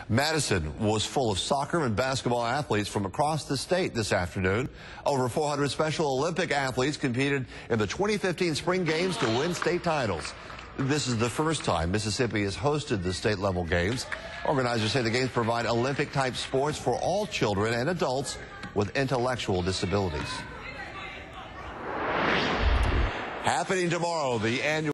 Madison was full of soccer and basketball athletes from across the state this afternoon. Over 400 Special Olympic athletes competed in the 2015 Spring Games to win state titles. This is the first time Mississippi has hosted the state-level games. Organizers say the games provide Olympic-type sports for all children and adults with intellectual disabilities. Happening tomorrow, the annual